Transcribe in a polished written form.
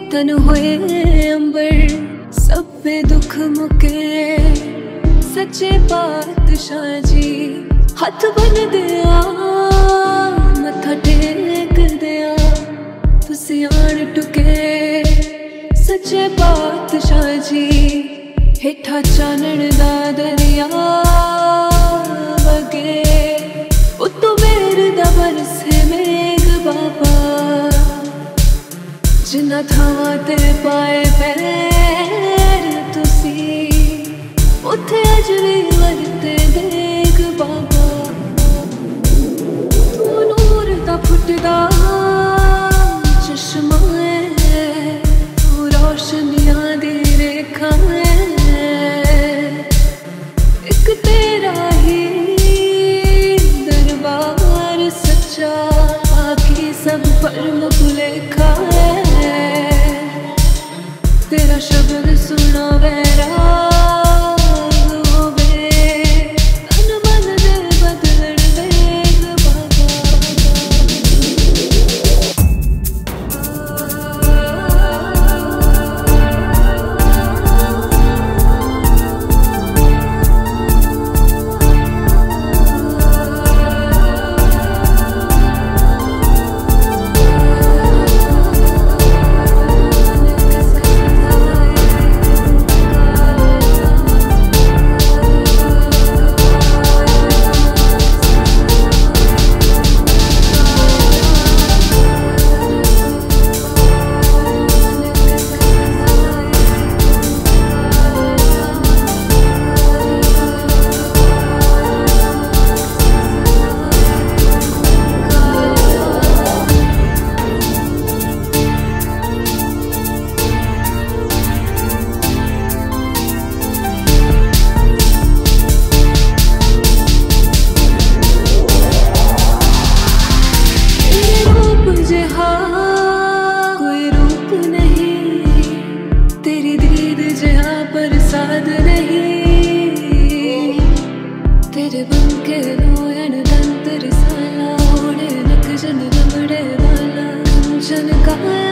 तन हुए अंबर सब पे दुख मुके। सच्चे पातशाह जी हथ बन दिया, मथा टेक दिया, तुसी आन टुके। सच्चे पातशाह जी हेठा चानण दा दरिया वगे, उत्तों मेरे दा बरसे मेघ बाबा। जिन्ना थावां ते पाए पैर तुसी, उत्थे अज भी वरते देख बाबा। तू नूर दा फुटदा चश्मा है, तू रोशनियां दी रेखा है। एक तेरा ही दरबार सच्चा, बाकी सब भरम भुलेखा है। तेरा शब्द सुना वैरा तेरे बन के नोयन दंत रिसाला, ओढ़े नक जन रमड़े वाला कंचन का